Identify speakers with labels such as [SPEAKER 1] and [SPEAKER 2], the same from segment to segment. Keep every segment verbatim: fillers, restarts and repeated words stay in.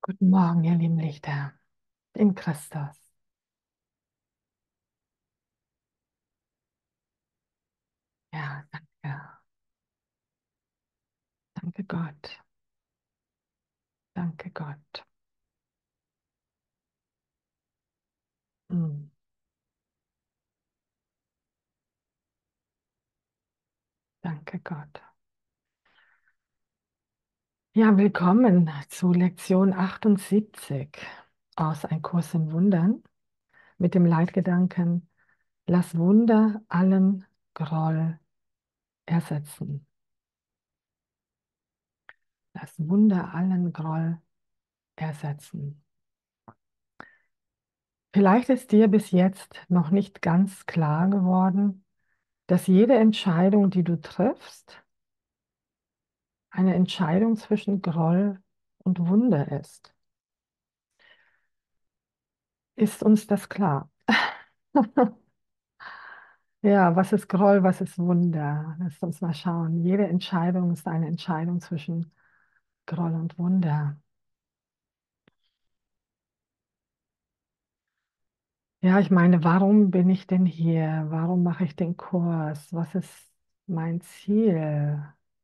[SPEAKER 1] Guten Morgen, ihr lieben Lichter in Christus. Ja, danke. Danke Gott. Danke Gott. Mm, danke Gott. Ja, willkommen zu Lektion achtundsiebzig aus Ein Kurs in Wundern mit dem Leitgedanken: Lass Wunder allen Groll ersetzen. Lass Wunder allen Groll ersetzen. Vielleicht ist dir bis jetzt noch nicht ganz klar geworden, dass jede Entscheidung, die du triffst, eine Entscheidung zwischen Groll und Wunder ist. Ist uns das klar? Ja, was ist Groll, was ist Wunder? Lass uns mal schauen. Jede Entscheidung ist eine Entscheidung zwischen Groll und Wunder. Ja, ich meine, warum bin ich denn hier? Warum mache ich den Kurs? Was ist mein Ziel?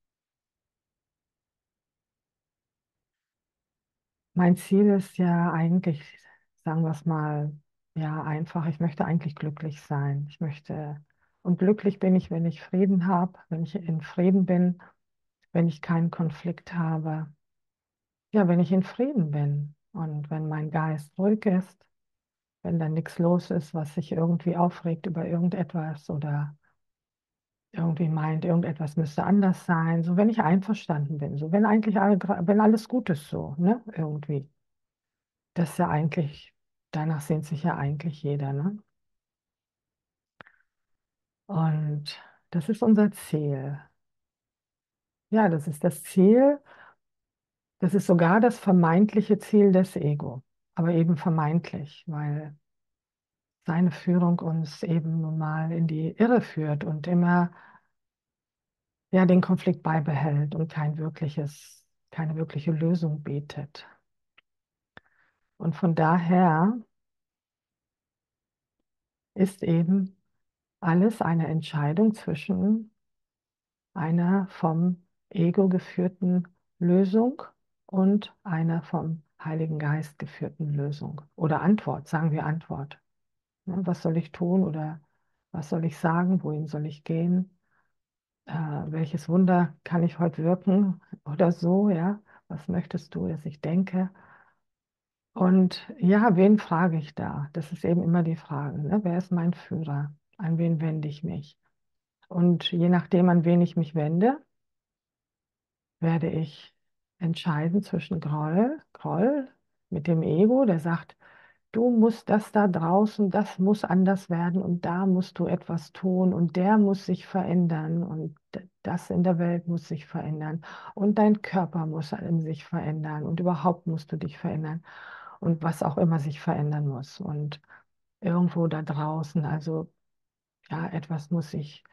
[SPEAKER 1] Mein Ziel ist ja eigentlich, sagen wir es mal, ja, einfach, ich möchte eigentlich glücklich sein. Ich möchte, und glücklich bin ich, wenn ich Frieden habe, wenn ich in Frieden bin, wenn ich keinen Konflikt habe. Ja, wenn ich in Frieden bin und wenn mein Geist ruhig ist, wenn da nichts los ist, was sich irgendwie aufregt über irgendetwas oder irgendwie meint, irgendetwas müsste anders sein. So, wenn ich einverstanden bin, so, wenn eigentlich alle, wenn alles gut ist, so, ne, irgendwie. Das ist ja eigentlich, danach sehnt sich ja eigentlich jeder, ne? Und das ist unser Ziel. Ja, das ist das Ziel, das ist sogar das vermeintliche Ziel des Ego, aber eben vermeintlich, weil seine Führung uns eben nun mal in die Irre führt und immer ja den Konflikt beibehält und kein wirkliches, keine wirkliche Lösung bietet. Und von daher ist eben alles eine Entscheidung zwischen einer vom Ego geführten Lösung und einer vom Heiligen Geist geführten Lösung. Oder Antwort, sagen wir Antwort. Ne, was soll ich tun oder was soll ich sagen? Wohin soll ich gehen? Äh, welches Wunder kann ich heute wirken? Oder so, ja? Was möchtest du, dass ich denke? Und ja, wen frage ich da? Das ist eben immer die Frage. Ne? Wer ist mein Führer? An wen wende ich mich? Und je nachdem, an wen ich mich wende, werde ich entscheiden zwischen Groll, Groll mit dem Ego, der sagt, du musst das da draußen, das muss anders werden und da musst du etwas tun und der muss sich verändern und d- das in der Welt muss sich verändern und dein Körper muss in sich verändern und überhaupt musst du dich verändern und was auch immer sich verändern muss. Und irgendwo da draußen, also ja, etwas muss sich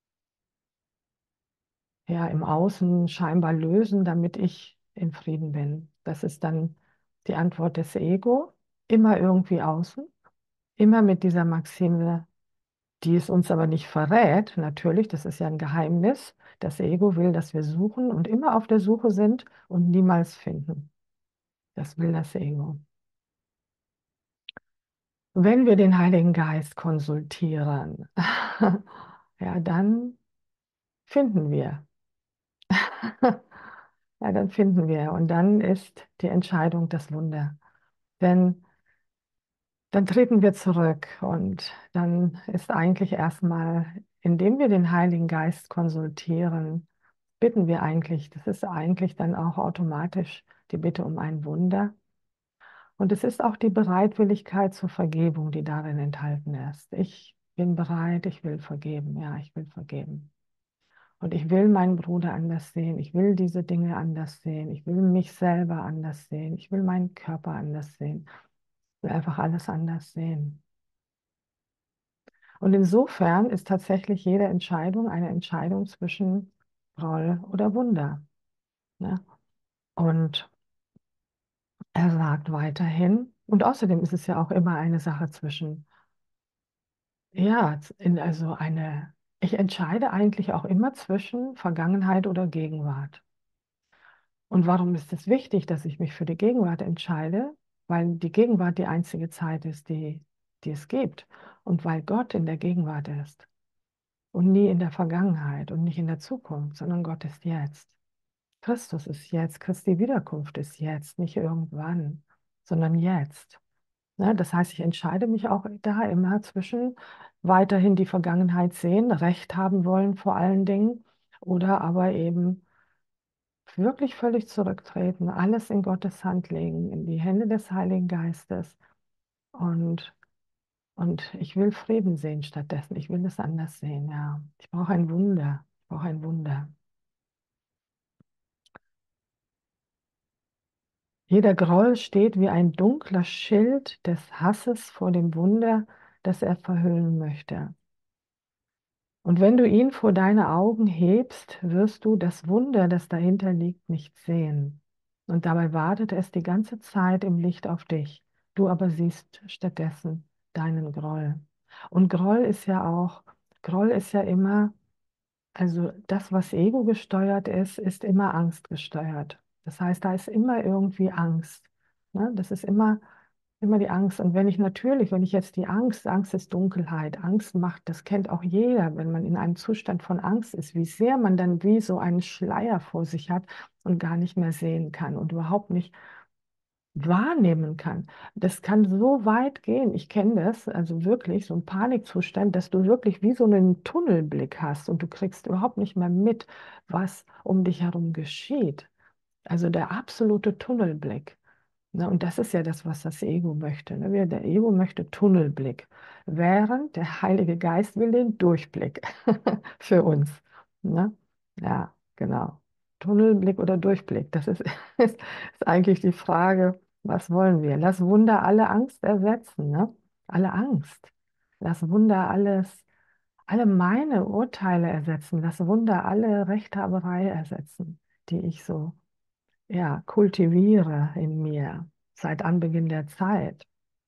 [SPEAKER 1] ja im Außen scheinbar lösen, damit ich in Frieden bin. Das ist dann die Antwort des Ego, immer irgendwie außen, immer mit dieser Maxime, die es uns aber nicht verrät. Natürlich, das ist ja ein Geheimnis. Das Ego will, dass wir suchen und immer auf der Suche sind und niemals finden. Das will das Ego. Wenn wir den Heiligen Geist konsultieren, ja, dann finden wir. Ja, dann finden wir. Und dann ist die Entscheidung das Wunder. Denn dann treten wir zurück und dann ist eigentlich erstmal, indem wir den Heiligen Geist konsultieren, bitten wir eigentlich, das ist eigentlich dann auch automatisch die Bitte um ein Wunder. Und es ist auch die Bereitwilligkeit zur Vergebung, die darin enthalten ist. Ich bin bereit, ich will vergeben. Ja, ich will vergeben. Und ich will meinen Bruder anders sehen. Ich will diese Dinge anders sehen. Ich will mich selber anders sehen. Ich will meinen Körper anders sehen. Ich will einfach alles anders sehen. Und insofern ist tatsächlich jede Entscheidung eine Entscheidung zwischen Groll oder Wunder. Ne? Und er sagt weiterhin, und außerdem ist es ja auch immer eine Sache zwischen, ja, in, also eine, ich entscheide eigentlich auch immer zwischen Vergangenheit oder Gegenwart. Und warum ist es wichtig, dass ich mich für die Gegenwart entscheide? Weil die Gegenwart die einzige Zeit ist, die, die es gibt. Und weil Gott in der Gegenwart ist und nie in der Vergangenheit und nicht in der Zukunft, sondern Gott ist jetzt. Christus ist jetzt, Christi Wiederkunft ist jetzt, nicht irgendwann, sondern jetzt. Ne? Das heißt, ich entscheide mich auch da immer zwischen weiterhin die Vergangenheit sehen, Recht haben wollen vor allen Dingen, oder aber eben wirklich völlig zurücktreten, alles in Gottes Hand legen, in die Hände des Heiligen Geistes. Und, und ich will Frieden sehen stattdessen. Ich will es anders sehen, ja. Ich brauche ein Wunder. Ich brauche ein Wunder. Jeder Groll steht wie ein dunkler Schild des Hasses vor dem Wunder, das er verhüllen möchte. Und wenn du ihn vor deine Augen hebst, wirst du das Wunder, das dahinter liegt, nicht sehen. Und dabei wartet es die ganze Zeit im Licht auf dich. Du aber siehst stattdessen deinen Groll. Und Groll ist ja auch, Groll ist ja immer, also das, was Ego gesteuert ist, ist immer Angst gesteuert. Das heißt, da ist immer irgendwie Angst. Ne? Das ist immer Immer die Angst. Und wenn ich natürlich, wenn ich jetzt die Angst, Angst ist Dunkelheit, Angst macht, das kennt auch jeder, wenn man in einem Zustand von Angst ist, wie sehr man dann wie so einen Schleier vor sich hat und gar nicht mehr sehen kann und überhaupt nicht wahrnehmen kann. Das kann so weit gehen. Ich kenne das, also wirklich, so ein Panikzustand, dass du wirklich wie so einen Tunnelblick hast und du kriegst überhaupt nicht mehr mit, was um dich herum geschieht. Also der absolute Tunnelblick. Ne, und das ist ja das, was das Ego möchte. Ne? Wir- Der Ego möchte Tunnelblick, während der Heilige Geist will den Durchblick für uns. Ne? Ja, genau. Tunnelblick oder Durchblick, das ist, ist, ist eigentlich die Frage, was wollen wir? Lass Wunder alle Angst ersetzen, ne? Alle Angst. Lass Wunder alles, alle meine Urteile ersetzen. Lass Wunder alle Rechthaberei ersetzen, die ich so ja, kultiviere in mir seit Anbeginn der Zeit.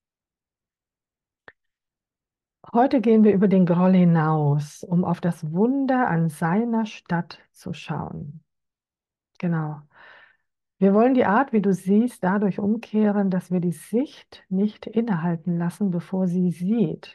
[SPEAKER 1] Heute gehen wir über den Groll hinaus, um auf das Wunder an seiner Statt zu schauen. Genau. Wir wollen die Art, wie du siehst, dadurch umkehren, dass wir die Sicht nicht innehalten lassen, bevor sie sieht.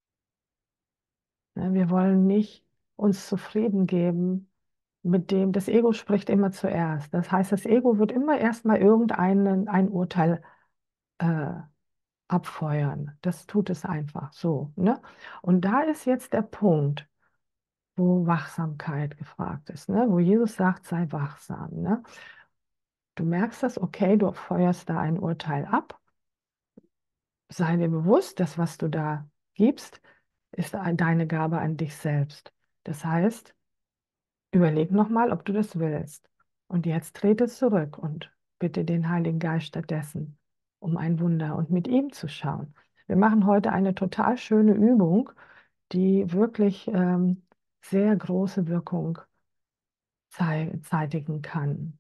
[SPEAKER 1] Ne, Wir wollen nicht uns zufrieden geben mit dem, das Ego spricht immer zuerst. Das heißt, das Ego wird immer erstmal irgendein ein Urteil äh, abfeuern. Das tut es einfach so, ne? Und da ist jetzt der Punkt, wo Wachsamkeit gefragt ist, ne? Wo Jesus sagt, sei wachsam, ne? Du merkst das, okay, du feuerst da ein Urteil ab. Sei dir bewusst, das, was du da gibst, ist ein- deine Gabe an dich selbst. Das heißt, überleg nochmal, ob du das willst. Und jetzt trete zurück und bitte den Heiligen Geist stattdessen um ein Wunder und mit ihm zu schauen. Wir machen heute eine total schöne Übung, die wirklich ähm, sehr große Wirkung zei zeitigen kann.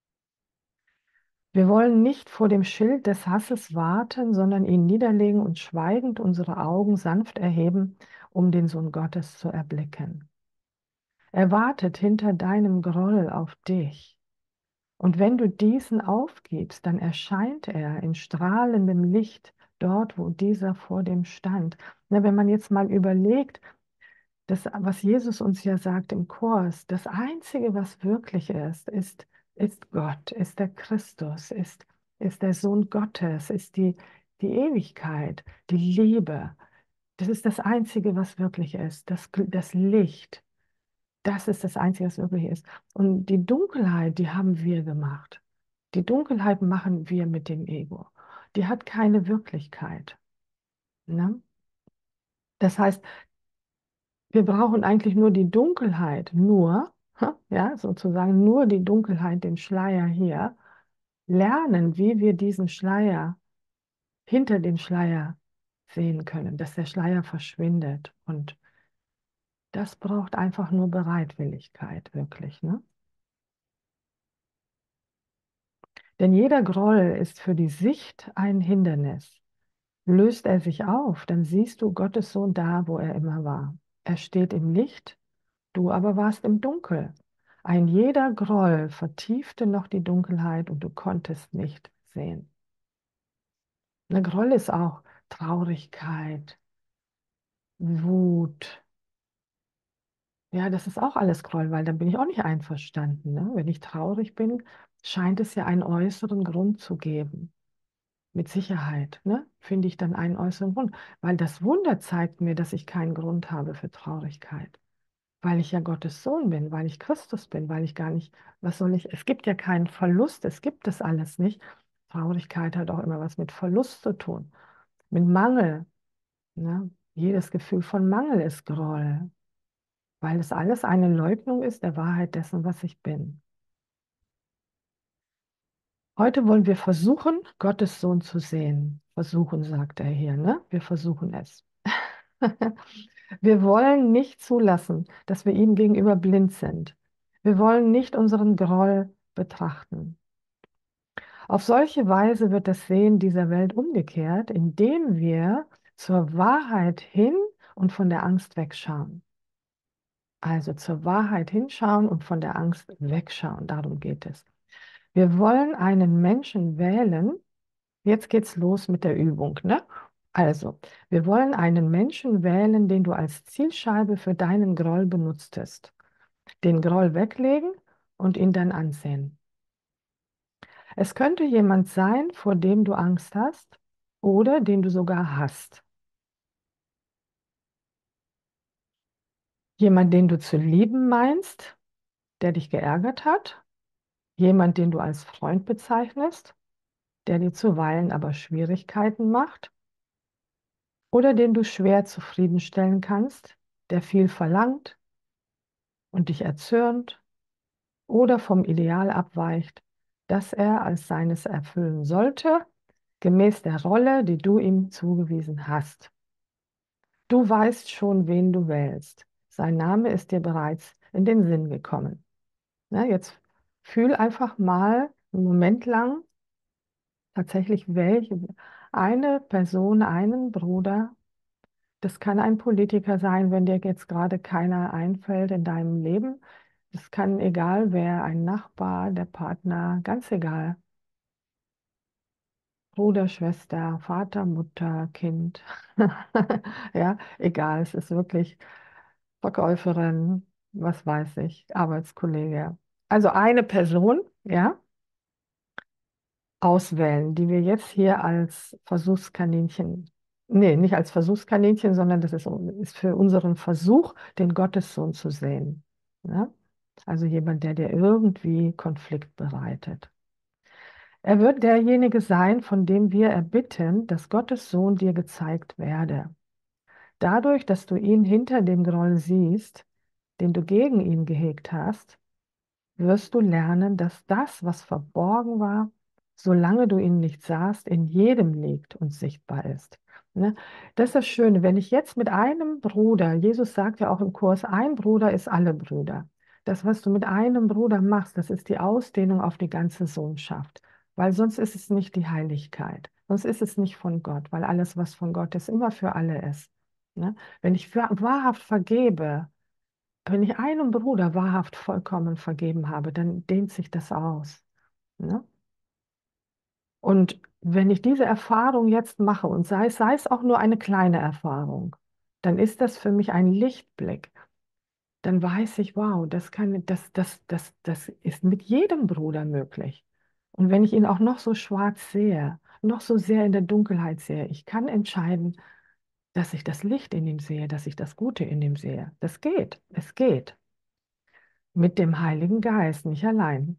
[SPEAKER 1] Wir wollen nicht vor dem Schild des Hasses warten, sondern ihn niederlegen und schweigend unsere Augen sanft erheben, um den Sohn Gottes zu erblicken. Er wartet hinter deinem Groll auf dich. Und wenn du diesen aufgibst, dann erscheint er in strahlendem Licht dort, wo dieser vor dem stand. Na, wenn man jetzt mal überlegt, das, was Jesus uns ja sagt im Kurs, das Einzige, was wirklich ist, ist, ist Gott, ist der Christus, ist, ist der Sohn Gottes, ist die, die Ewigkeit, die Liebe. Das ist das Einzige, was wirklich ist, das, das Licht. Das ist das Einzige, was wirklich ist. Und die Dunkelheit, die haben wir gemacht. Die Dunkelheit machen wir mit dem Ego. Die hat keine Wirklichkeit. Ne? Das heißt, wir brauchen eigentlich nur die Dunkelheit, nur, ja, sozusagen nur die Dunkelheit, den Schleier hier, lernen, wie wir diesen Schleier hinter dem Schleier sehen können, dass der Schleier verschwindet. Und das braucht einfach nur Bereitwilligkeit, wirklich, ne? Denn jeder Groll ist für die Sicht ein Hindernis. Löst er sich auf, dann siehst du Gottes Sohn da, wo er immer war. Er steht im Licht, du aber warst im Dunkel. Ein jeder Groll vertiefte noch die Dunkelheit und du konntest nicht sehen. Eine Groll ist auch Traurigkeit, Wut. Ja, das ist auch alles Groll, weil dann bin ich auch nicht einverstanden. Ne? Wenn ich traurig bin, scheint es ja einen äußeren Grund zu geben. Mit Sicherheit, ne? Finde ich dann einen äußeren Grund. Weil das Wunder zeigt mir, dass ich keinen Grund habe für Traurigkeit. Weil ich ja Gottes Sohn bin, weil ich Christus bin, weil ich gar nicht, was soll ich, es gibt ja keinen Verlust, es gibt das alles nicht. Traurigkeit hat auch immer was mit Verlust zu tun, mit Mangel. Ne? Jedes Gefühl von Mangel ist Groll, weil es alles eine Leugnung ist der Wahrheit dessen, was ich bin. Heute wollen wir versuchen, Gottes Sohn zu sehen. Versuchen, sagt er hier, ne? Wir versuchen es. Wir wollen nicht zulassen, dass wir ihm gegenüber blind sind. Wir wollen nicht unseren Groll betrachten. Auf solche Weise wird das Sehen dieser Welt umgekehrt, indem wir zur Wahrheit hin und von der Angst wegschauen. Also zur Wahrheit hinschauen und von der Angst wegschauen. Darum geht es. Wir wollen einen Menschen wählen. Jetzt geht's los mit der Übung, ne? Also, wir wollen einen Menschen wählen, den du als Zielscheibe für deinen Groll benutztest. Den Groll weglegen und ihn dann ansehen. Es könnte jemand sein, vor dem du Angst hast oder den du sogar hast. Jemand, den du zu lieben meinst, der dich geärgert hat. Jemand, den du als Freund bezeichnest, der dir zuweilen aber Schwierigkeiten macht. Oder den du schwer zufriedenstellen kannst, der viel verlangt und dich erzürnt oder vom Ideal abweicht, das er als seines erfüllen sollte, gemäß der Rolle, die du ihm zugewiesen hast. Du weißt schon, wen du wählst. Sein Name ist dir bereits in den Sinn gekommen. Na, jetzt fühl einfach mal einen Moment lang tatsächlich, welche eine Person, einen Bruder. Das kann ein Politiker sein, wenn dir jetzt gerade keiner einfällt in deinem Leben. Das kann egal wer, ein Nachbar, der Partner, ganz egal. Bruder, Schwester, Vater, Mutter, Kind. Ja, egal, es ist wirklich Verkäuferin, was weiß ich, Arbeitskollege. Also eine Person, ja, auswählen, die wir jetzt hier als Versuchskaninchen, nee, nicht als Versuchskaninchen, sondern das ist, ist für unseren Versuch, den Gottessohn zu sehen. Ja? Also jemand, der dir irgendwie Konflikt bereitet. Er wird derjenige sein, von dem wir erbitten, dass Gottes Sohn dir gezeigt werde. Dadurch, dass du ihn hinter dem Groll siehst, den du gegen ihn gehegt hast, wirst du lernen, dass das, was verborgen war, solange du ihn nicht sahst, in jedem liegt und sichtbar ist. Ne? Das ist das Schöne, wenn ich jetzt mit einem Bruder, Jesus sagt ja auch im Kurs, ein Bruder ist alle Brüder. Das, was du mit einem Bruder machst, das ist die Ausdehnung auf die ganze Sohnschaft, weil sonst ist es nicht die Heiligkeit, sonst ist es nicht von Gott, weil alles, was von Gott ist, immer für alle ist. Ne? Wenn ich wahrhaft vergebe, wenn ich einem Bruder wahrhaft vollkommen vergeben habe, dann dehnt sich das aus. Ne? Und wenn ich diese Erfahrung jetzt mache, und sei es, sei es auch nur eine kleine Erfahrung, dann ist das für mich ein Lichtblick. Dann weiß ich, wow, das kann, das, das, das, das ist mit jedem Bruder möglich. Und wenn ich ihn auch noch so schwarz sehe, noch so sehr in der Dunkelheit sehe, ich kann entscheiden, dass ich das Licht in ihm sehe, dass ich das Gute in ihm sehe. Das geht, es geht. Mit dem Heiligen Geist, nicht allein.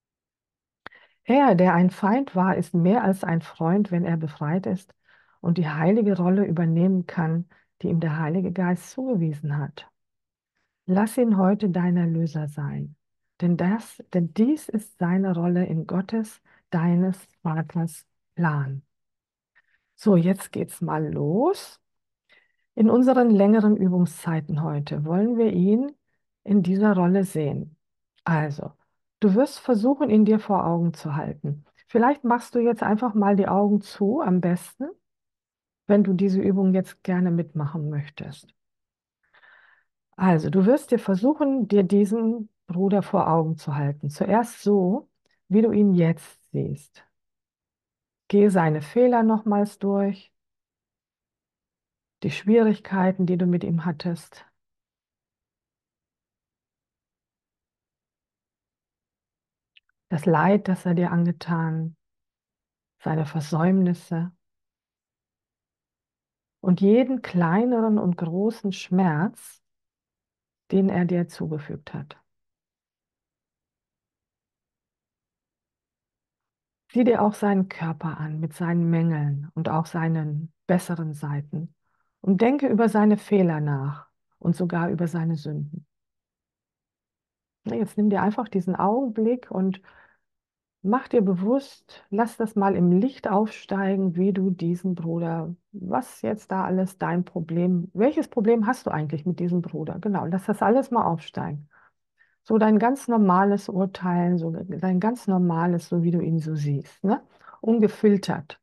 [SPEAKER 1] Er, der ein Feind war, ist mehr als ein Freund, wenn er befreit ist und die heilige Rolle übernehmen kann, die ihm der Heilige Geist zugewiesen hat. Lass ihn heute dein Erlöser sein, denn das, denn dies ist seine Rolle in Gottes, deines Vaters Plan. So, jetzt geht's mal los. In unseren längeren Übungszeiten heute wollen wir ihn in dieser Rolle sehen. Also, du wirst versuchen, ihn dir vor Augen zu halten. Vielleicht machst du jetzt einfach mal die Augen zu, am besten, wenn du diese Übung jetzt gerne mitmachen möchtest. Also, du wirst dir versuchen, dir diesen Bruder vor Augen zu halten. Zuerst so, wie du ihn jetzt siehst. Gehe seine Fehler nochmals durch, die Schwierigkeiten, die du mit ihm hattest, das Leid, das er dir angetan, seine Versäumnisse und jeden kleineren und großen Schmerz, den er dir zugefügt hat. Sieh dir auch seinen Körper an mit seinen Mängeln und auch seinen besseren Seiten und denke über seine Fehler nach und sogar über seine Sünden. Na, Jetzt nimm dir einfach diesen Augenblick und mach dir bewusst, lass das mal im Licht aufsteigen, wie du diesen Bruder, was jetzt da alles dein Problem, welches Problem hast du eigentlich mit diesem Bruder? Genau, lass das alles mal aufsteigen. So dein ganz normales Urteilen, so dein ganz normales, so wie du ihn so siehst, ne? Ungefiltert.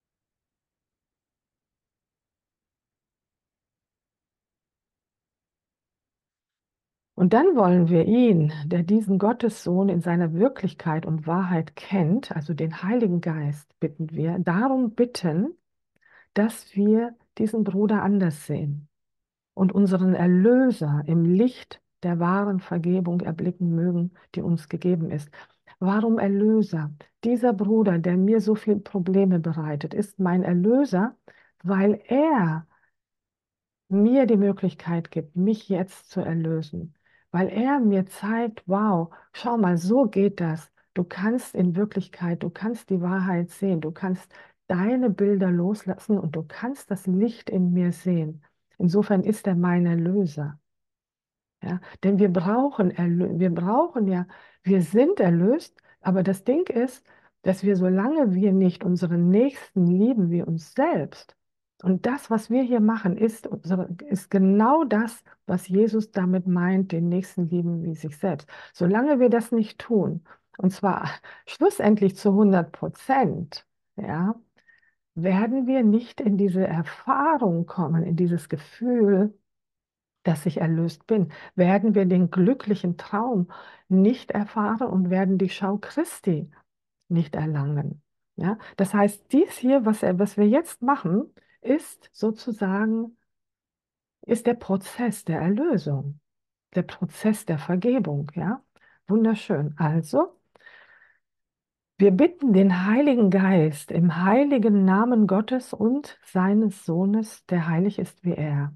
[SPEAKER 1] Und dann wollen wir ihn, der diesen Gottessohn in seiner Wirklichkeit und Wahrheit kennt, also den Heiligen Geist, bitten wir, darum bitten, dass wir diesen Bruder anders sehen und unseren Erlöser im Licht der wahren Vergebung erblicken mögen, die uns gegeben ist. Warum Erlöser? Dieser Bruder, der mir so viele Probleme bereitet, ist mein Erlöser, weil er mir die Möglichkeit gibt, mich jetzt zu erlösen, weil er mir zeigt, wow, schau mal, so geht das. Du kannst in Wirklichkeit, du kannst die Wahrheit sehen, du kannst deine Bilder loslassen und du kannst das Licht in mir sehen. Insofern ist er mein Erlöser. Ja, denn wir brauchen, Erlö wir brauchen ja, wir sind erlöst, aber das Ding ist, dass wir, solange wir nicht unseren Nächsten lieben wie uns selbst, und das, was wir hier machen, ist, unsere, ist genau das, was Jesus damit meint, den Nächsten lieben wie sich selbst. Solange wir das nicht tun, und zwar schlussendlich zu hundert Prozent, ja, werden wir nicht in diese Erfahrung kommen, in dieses Gefühl, dass ich erlöst bin, werden wir den glücklichen Traum nicht erfahren und werden die Schau Christi nicht erlangen. Ja? Das heißt, dies hier, was, er- was wir jetzt machen, ist sozusagen, ist der Prozess der Erlösung, der Prozess der Vergebung. Ja? Wunderschön. Also, wir bitten den Heiligen Geist im heiligen Namen Gottes und seines Sohnes, der heilig ist wie er.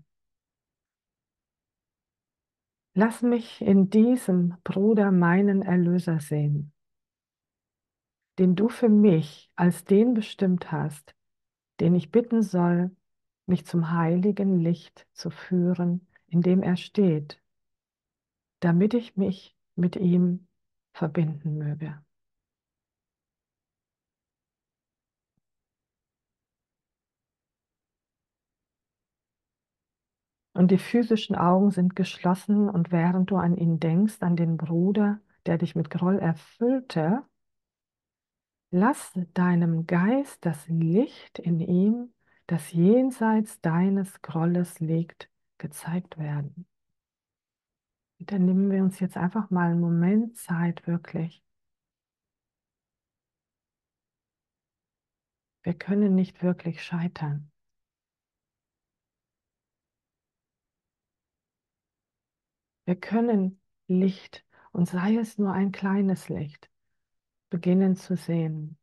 [SPEAKER 1] Lass mich in diesem Bruder meinen Erlöser sehen, den du für mich als den bestimmt hast, den ich bitten soll, mich zum heiligen Licht zu führen, in dem er steht, damit ich mich mit ihm verbinden möge. Und die physischen Augen sind geschlossen, und während du an ihn denkst, an den Bruder, der dich mit Groll erfüllte, lass deinem Geist das Licht in ihm, das jenseits deines Grolles liegt, gezeigt werden. Und dann nehmen wir uns jetzt einfach mal einen Moment Zeit, wirklich. Wir können nicht wirklich scheitern. Wir können Licht, und sei es nur ein kleines Licht, beginnen zu sehen.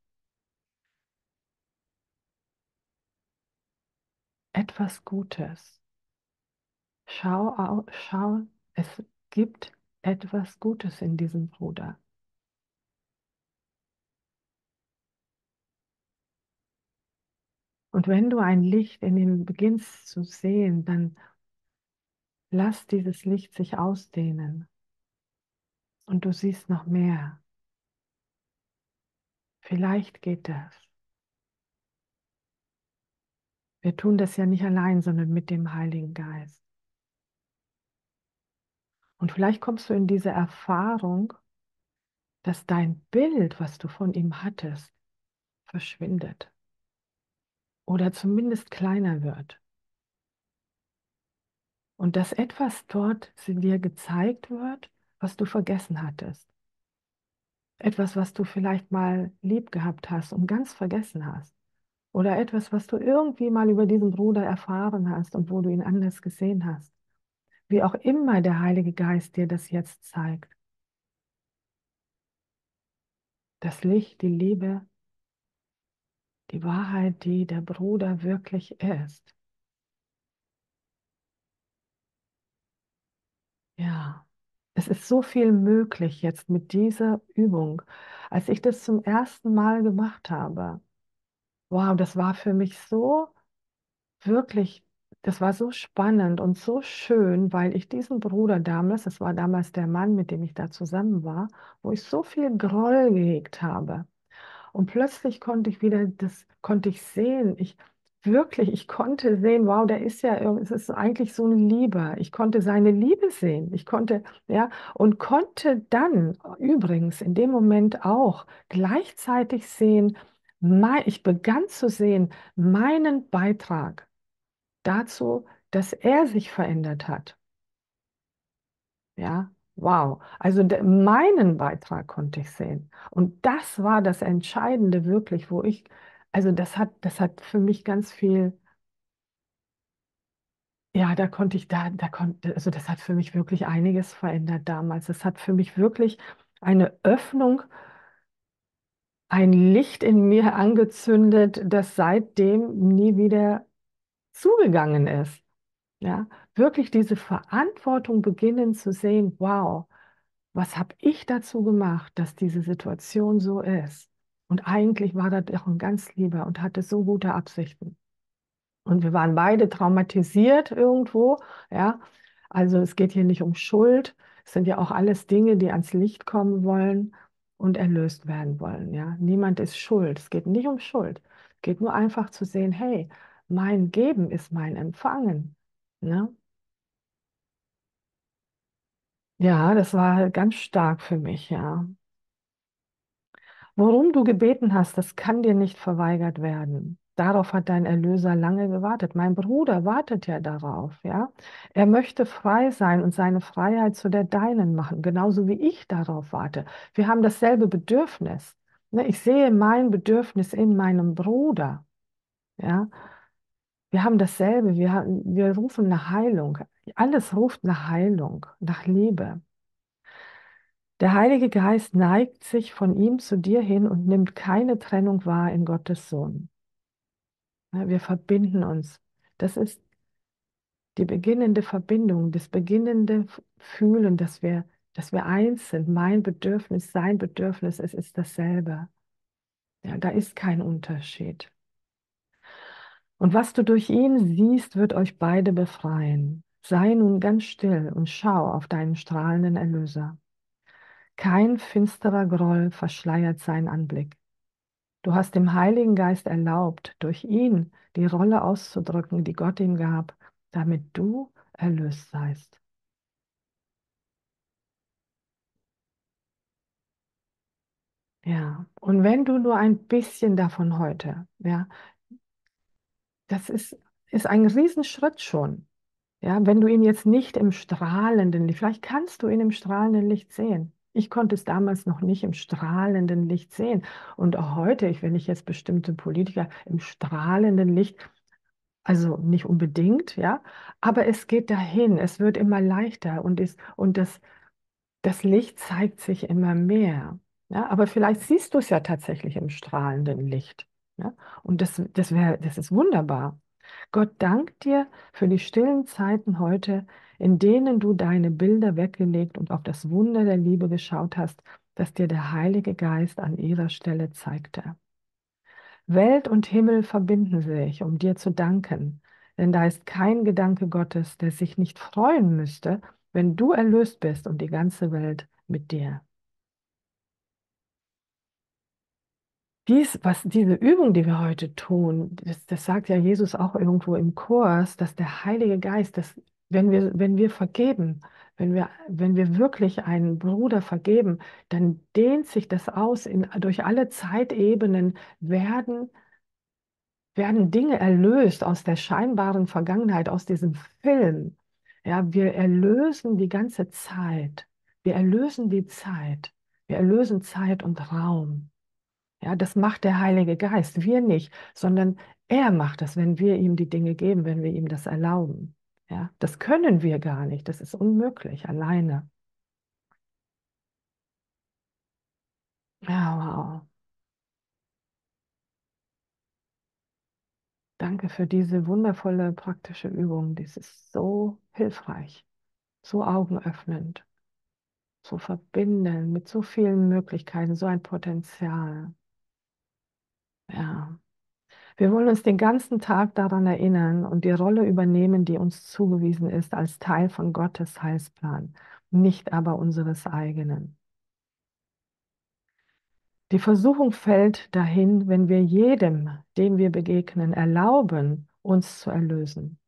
[SPEAKER 1] Etwas Gutes. Schau, au- schau, es gibt etwas Gutes in diesem Bruder. Und wenn du ein Licht in ihm beginnst zu sehen, dann lass dieses Licht sich ausdehnen und du siehst noch mehr. Vielleicht geht das. Wir tun das ja nicht allein, sondern mit dem Heiligen Geist. Und vielleicht kommst du in diese Erfahrung, dass dein Bild, was du von ihm hattest, verschwindet oder zumindest kleiner wird. Und dass etwas dort dir gezeigt wird, was du vergessen hattest. Etwas, was du vielleicht mal lieb gehabt hast und ganz vergessen hast. Oder etwas, was du irgendwie mal über diesen Bruder erfahren hast und wo du ihn anders gesehen hast. Wie auch immer der Heilige Geist dir das jetzt zeigt. Das Licht, die Liebe, die Wahrheit, die der Bruder wirklich ist. Ja, es ist so viel möglich jetzt mit dieser Übung. Als ich das zum ersten Mal gemacht habe, wow, das war für mich so wirklich, das war so spannend und so schön, weil ich diesen Bruder damals, das war damals der Mann, mit dem ich da zusammen war, wo ich so viel Groll gehegt habe. Und plötzlich konnte ich wieder, das konnte ich sehen. Ich wirklich, ich konnte sehen, wow, der ist ja, irg- es ist eigentlich so ein Lieber. Ich konnte seine Liebe sehen. Ich konnte, ja, und konnte dann übrigens in dem Moment auch gleichzeitig sehen, mei- ich begann zu sehen, meinen Beitrag dazu, dass er sich verändert hat. Ja, wow. Also de, meinen Beitrag konnte ich sehen. Und das war das Entscheidende wirklich, wo ich, also das hat, das hat für mich ganz viel, ja, da konnte ich, da, da konnte, also das hat für mich wirklich einiges verändert damals. Das hat für mich wirklich eine Öffnung, ein Licht in mir angezündet, das seitdem nie wieder zugegangen ist. Ja, wirklich diese Verantwortung beginnen zu sehen, wow. Was habe ich dazu gemacht, dass diese Situation so ist? Und eigentlich war das doch ein ganz lieber und hatte so gute Absichten. Und wir waren beide traumatisiert irgendwo, ja. Also es geht hier nicht um Schuld. Es sind ja auch alles Dinge, die ans Licht kommen wollen und erlöst werden wollen, ja. Niemand ist schuld. Es geht nicht um Schuld. Es geht nur einfach zu sehen, hey, mein Geben ist mein Empfangen, ne? Ja, das war ganz stark für mich, ja. Worum du gebeten hast, das kann dir nicht verweigert werden. Darauf hat dein Erlöser lange gewartet. Mein Bruder wartet ja darauf, ja. Er möchte frei sein und seine Freiheit zu der deinen machen, genauso wie ich darauf warte. Wir haben dasselbe Bedürfnis. Ne, ich sehe mein Bedürfnis in meinem Bruder, ja. Wir haben dasselbe. Wir haben, wir rufen nach Heilung. Alles ruft nach Heilung, nach Liebe. Der Heilige Geist neigt sich von ihm zu dir hin und nimmt keine Trennung wahr in Gottes Sohn. Ja, wir verbinden uns. Das ist die beginnende Verbindung, das beginnende F- Fühlen, dass wir, dass wir eins sind. Mein Bedürfnis, sein Bedürfnis, es ist dasselbe. Ja, da ist kein Unterschied. Und was du durch ihn siehst, wird euch beide befreien. Sei nun ganz still und schau auf deinen strahlenden Erlöser. Kein finsterer Groll verschleiert seinen Anblick. Du hast dem Heiligen Geist erlaubt, durch ihn die Rolle auszudrücken, die Gott ihm gab, damit du erlöst seist. Ja, und wenn du nur ein bisschen davon heute, ja, das ist, ist ein Riesenschritt schon. Ja, wenn du ihn jetzt nicht im strahlenden Licht, vielleicht kannst du ihn im strahlenden Licht sehen. Ich konnte es damals noch nicht im strahlenden Licht sehen. Und auch heute, ich, wenn ich jetzt bestimmte Politiker im strahlenden Licht, also nicht unbedingt, ja, aber es geht dahin, es wird immer leichter und, ist, und das, das Licht zeigt sich immer mehr. Ja, aber vielleicht siehst du es ja tatsächlich im strahlenden Licht. Ja, und das, das wär, das ist wunderbar. Gott dankt dir für die stillen Zeiten heute, in denen du deine Bilder weggelegt und auf das Wunder der Liebe geschaut hast, das dir der Heilige Geist an ihrer Stelle zeigte. Welt und Himmel verbinden sich, um dir zu danken, denn da ist kein Gedanke Gottes, der sich nicht freuen müsste, wenn du erlöst bist und die ganze Welt mit dir. Dies, was diese Übung, die wir heute tun, das, das sagt ja Jesus auch irgendwo im Kurs, dass der Heilige Geist, dass wenn wir, wenn wir vergeben, Wenn wir, wenn wir wirklich einen Bruder vergeben, dann dehnt sich das aus. In, durch alle Zeitebenen werden, werden Dinge erlöst aus der scheinbaren Vergangenheit, aus diesem Film. Ja, wir erlösen die ganze Zeit. Wir erlösen die Zeit. Wir erlösen Zeit und Raum. Ja, das macht der Heilige Geist, wir nicht, sondern er macht das, wenn wir ihm die Dinge geben, wenn wir ihm das erlauben. Ja, das können wir gar nicht, das ist unmöglich alleine. Ja, wow. Danke für diese wundervolle praktische Übung. Das ist so hilfreich, so augenöffnend, so verbindend, mit so vielen Möglichkeiten, so ein Potenzial. Ja. Wir wollen uns den ganzen Tag daran erinnern und die Rolle übernehmen, die uns zugewiesen ist, als Teil von Gottes Heilsplan, nicht aber unseres eigenen. Die Versuchung fällt dahin, wenn wir jedem, dem wir begegnen, erlauben, uns zu erlösen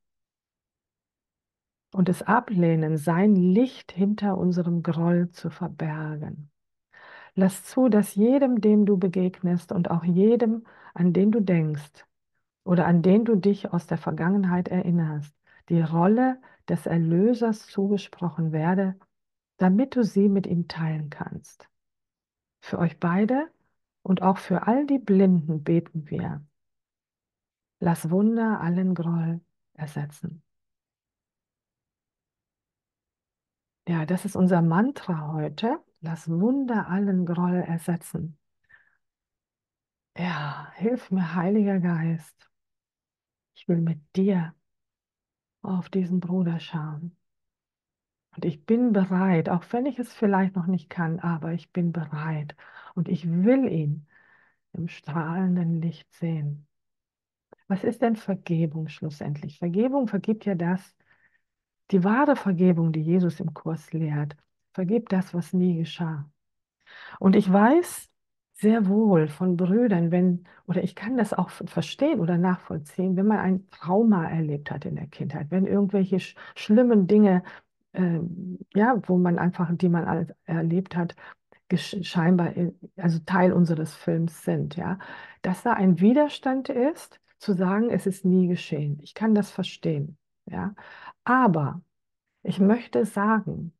[SPEAKER 1] und es ablehnen, sein Licht hinter unserem Groll zu verbergen. Lass zu, dass jedem, dem du begegnest und auch jedem, an den du denkst, oder an den du dich aus der Vergangenheit erinnerst, die Rolle des Erlösers zugesprochen werde, damit du sie mit ihm teilen kannst. Für euch beide und auch für all die Blinden beten wir. Lass Wunder allen Groll ersetzen. Ja, das ist unser Mantra heute. Lass Wunder allen Groll ersetzen. Ja, hilf mir, Heiliger Geist. Ich will mit dir auf diesen Bruder schauen. Und ich bin bereit, auch wenn ich es vielleicht noch nicht kann, aber ich bin bereit und ich will ihn im strahlenden Licht sehen. Was ist denn Vergebung schlussendlich? Vergebung vergibt ja das, die wahre Vergebung, die Jesus im Kurs lehrt, vergibt das, was nie geschah. Und ich weiß sehr wohl von Brüdern, wenn, oder ich kann das auch verstehen oder nachvollziehen, wenn man ein Trauma erlebt hat in der Kindheit, wenn irgendwelche sch schlimmen Dinge, ähm, ja, wo man einfach, die man alles erlebt hat, gesch- scheinbar, in- also Teil unseres Films sind, ja, dass da ein Widerstand ist, zu sagen, es ist nie geschehen. Ich kann das verstehen, ja. Aber ich möchte sagen,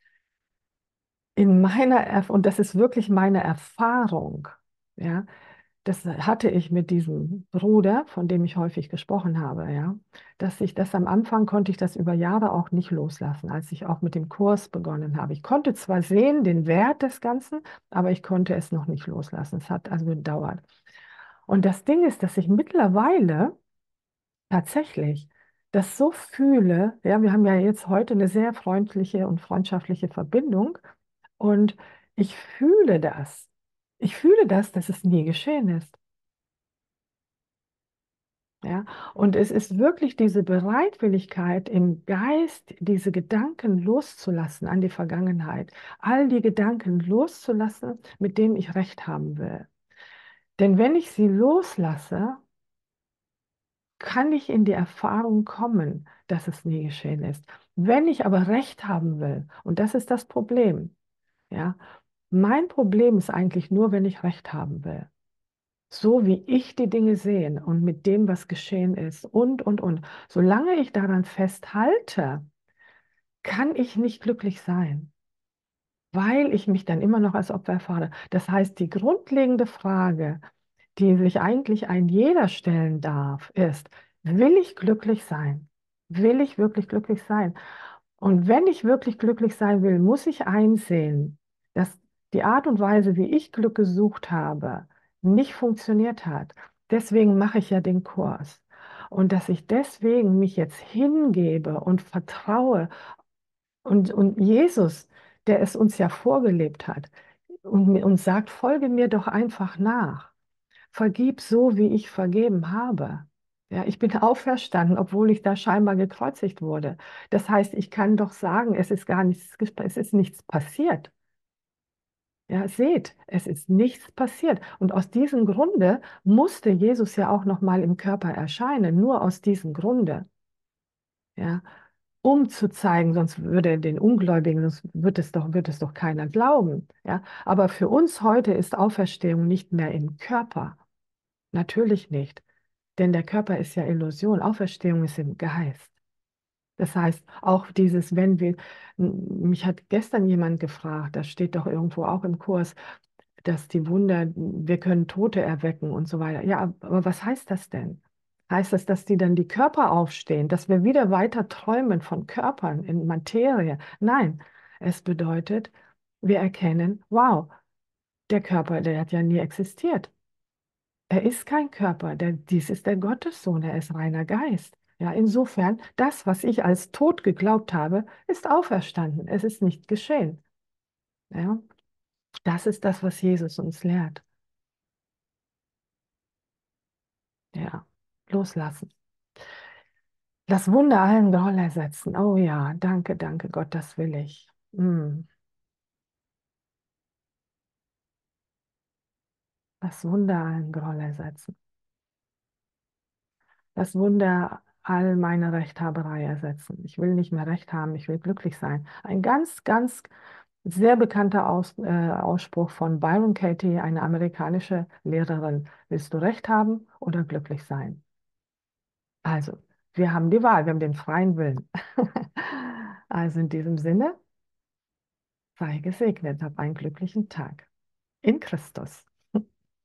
[SPEAKER 1] in meiner, Erf und das ist wirklich meine Erfahrung, ja, das hatte ich mit diesem Bruder, von dem ich häufig gesprochen habe, ja, dass ich das am Anfang konnte ich das über Jahre auch nicht loslassen, als ich auch mit dem Kurs begonnen habe. Ich konnte zwar sehen den Wert des Ganzen, aber ich konnte es noch nicht loslassen. Es hat also gedauert. Und das Ding ist, dass ich mittlerweile tatsächlich das so fühle, ja, wir haben ja jetzt heute eine sehr freundliche und freundschaftliche Verbindung und ich fühle das. Ich fühle das, dass es nie geschehen ist. Ja, und es ist wirklich diese Bereitwilligkeit im Geist, diese Gedanken loszulassen an die Vergangenheit, all die Gedanken loszulassen, mit denen ich Recht haben will. Denn wenn ich sie loslasse, kann ich in die Erfahrung kommen, dass es nie geschehen ist. Wenn ich aber Recht haben will, und das ist das Problem, ja, mein Problem ist eigentlich nur, wenn ich Recht haben will. So wie ich die Dinge sehe und mit dem, was geschehen ist und, und, und. Solange ich daran festhalte, kann ich nicht glücklich sein, weil ich mich dann immer noch als Opfer erfahre. Das heißt, die grundlegende Frage, die sich eigentlich ein jeder stellen darf, ist, will ich glücklich sein? Will ich wirklich glücklich sein? Und wenn ich wirklich glücklich sein will, muss ich einsehen, dass die Art und Weise, wie ich Glück gesucht habe, nicht funktioniert hat. Deswegen mache ich ja den Kurs. Und dass ich deswegen mich jetzt hingebe und vertraue und, und Jesus, der es uns ja vorgelebt hat und mir- uns sagt, folge mir doch einfach nach. Vergib so, wie ich vergeben habe. Ja, ich bin auferstanden, obwohl ich da scheinbar gekreuzigt wurde. Das heißt, ich kann doch sagen, es ist gar nichts, gesp- es ist nichts passiert. Ja, seht, es ist nichts passiert. Und aus diesem Grunde musste Jesus ja auch noch mal im Körper erscheinen, nur aus diesem Grunde. Ja, um zu zeigen, sonst würde den Ungläubigen, sonst wird es doch, wird es doch keiner glauben. Ja? Aber für uns heute ist Auferstehung nicht mehr im Körper. Natürlich nicht. Denn der Körper ist ja Illusion. Auferstehung ist im Geist. Das heißt, auch dieses, wenn wir, mich hat gestern jemand gefragt, das steht doch irgendwo auch im Kurs, dass die Wunder, wir können Tote erwecken und so weiter. Ja, aber was heißt das denn? Heißt das, dass die dann die Körper aufstehen, dass wir wieder weiter träumen von Körpern in Materie? Nein, es bedeutet, wir erkennen, wow, der Körper, der hat ja nie existiert. Er ist kein Körper, der, dies ist der Gottessohn, er ist reiner Geist. Ja, insofern, das, was ich als tot geglaubt habe, ist auferstanden. Es ist nicht geschehen. Ja, das ist das, was Jesus uns lehrt. Ja, loslassen. Das Wunder allen Groll ersetzen. Oh ja, danke, danke Gott, das will ich. Mm, das Wunder allen Groll ersetzen. Das Wunder all meine Rechthaberei ersetzen. Ich will nicht mehr Recht haben, ich will glücklich sein. Ein ganz, ganz sehr bekannter Aus, äh, Ausspruch von Byron Katie, eine amerikanische Lehrerin. Willst du Recht haben oder glücklich sein? Also, wir haben die Wahl, wir haben den freien Willen. Also in diesem Sinne, sei gesegnet, hab einen glücklichen Tag in Christus.